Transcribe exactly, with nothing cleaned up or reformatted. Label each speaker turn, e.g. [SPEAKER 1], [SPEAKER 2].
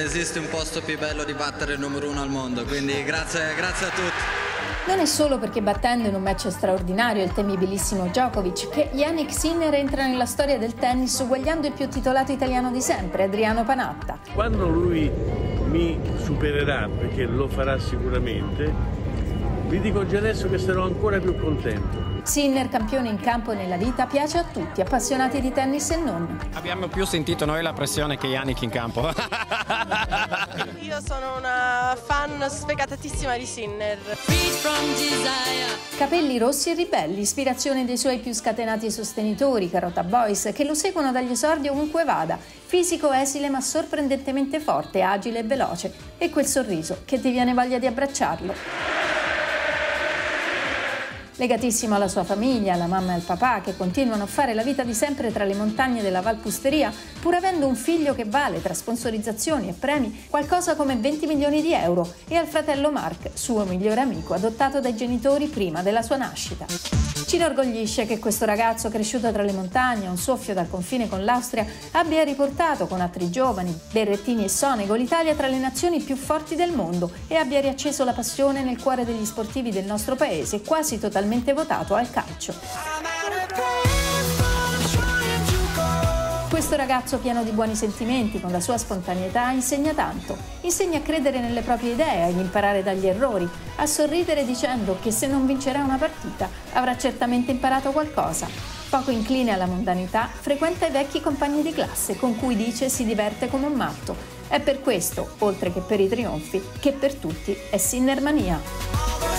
[SPEAKER 1] esiste un posto più bello di battere il numero uno al mondo, quindi grazie, grazie a tutti.
[SPEAKER 2] Non è solo perché battendo in un match straordinario il temibilissimo Djokovic che Jannik Sinner entra nella storia del tennis uguagliando il più titolato italiano di sempre, Adriano Panatta.
[SPEAKER 3] Quando lui mi supererà, perché lo farà sicuramente, vi dico già adesso che sarò ancora più contento.
[SPEAKER 2] Sinner, campione in campo e nella vita, piace a tutti, appassionati di tennis e non.
[SPEAKER 4] Abbiamo più sentito noi la pressione che Jannik in campo.
[SPEAKER 5] Io sono una fan sfegatatissima di Sinner.
[SPEAKER 2] Capelli rossi e ribelli, ispirazione dei suoi più scatenati sostenitori, Carota Boys, che lo seguono dagli esordi ovunque vada. Fisico esile ma sorprendentemente forte, agile e veloce. E quel sorriso che ti viene voglia di abbracciarlo. Legatissimo alla sua famiglia, alla mamma e al papà, che continuano a fare la vita di sempre tra le montagne della Valpusteria, pur avendo un figlio che vale, tra sponsorizzazioni e premi, qualcosa come venti milioni di euro, e al fratello Mark, suo migliore amico, adottato dai genitori prima della sua nascita. Ci inorgoglisce che questo ragazzo cresciuto tra le montagne, a un soffio dal confine con l'Austria, abbia riportato con altri giovani, Berrettini e Sonego, l'Italia tra le nazioni più forti del mondo e abbia riacceso la passione nel cuore degli sportivi del nostro paese, quasi totalmente votato al calcio. Questo ragazzo pieno di buoni sentimenti, con la sua spontaneità, insegna tanto. Insegna a credere nelle proprie idee, ad imparare dagli errori, a sorridere dicendo che se non vincerà una partita avrà certamente imparato qualcosa. Poco incline alla mondanità, frequenta i vecchi compagni di classe con cui dice si diverte come un matto. È per questo, oltre che per i trionfi, che per tutti è Sinnermania.